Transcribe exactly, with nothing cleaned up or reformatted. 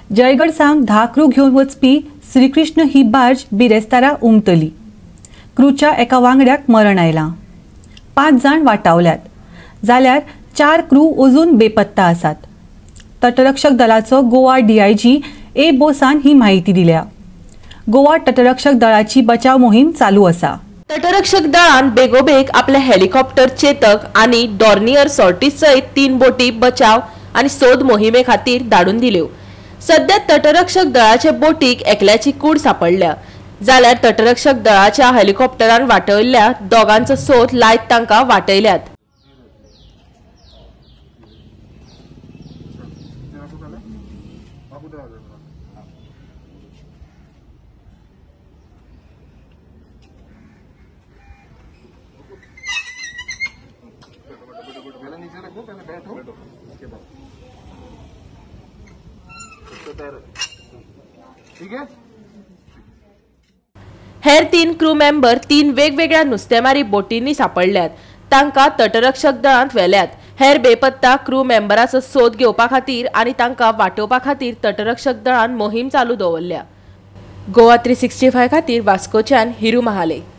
जयगड सावन धा क्रू घेवन वचपी श्रीकृष्ण ही बार्ज बिरेस्तारा उमटली। क्रूच्या एका वांगड्याक मरण आयलां। पांच जाण वाटावल्यात जाल्यार चार क्रू अजून बेपत्ता आसात। तटरक्षक दलाचो गोवा डीआयजी ए बोसान ही माहिती दिल्या। गोवा तटरक्षक दळाची बचाव मोहीम चालू आसा। तटरक्षक दळान बेगोबेग आपले हेलिकॉप्टर चेतक आणि डॉर्नियर सॉर्टीज सहित तीन बोटी बचाव आणि सोद मोहिमे खातीर धाडून दिल्यो। सध्या तटरक्षक दळाचे बोटीक एकल्याची कूड सापडल्या, जाल्यार तटरक्षक दळाच्या हेलिकॉप्टरान वाटयल्ल्या दोगांचो सोद लायत तांकां वाटयल्यात। हेर तीन क्रू मेंबर तीन वेगवेगळ्या नुस्तेमारी बोटींनी सापडल्यात। तांकां तटरक्षक दळांत व्हेल्यात। हेर बेपत्ता क्रू मेंबराचो सोद घेवपा खातीर आनी तांकां वाटोवपा खातीर तटरक्षक दळान मोहीम चालू दवरल्या। गोवा थ्री सिक्स्टी फाय खातीर वास्कोच्यान हिरू महाले।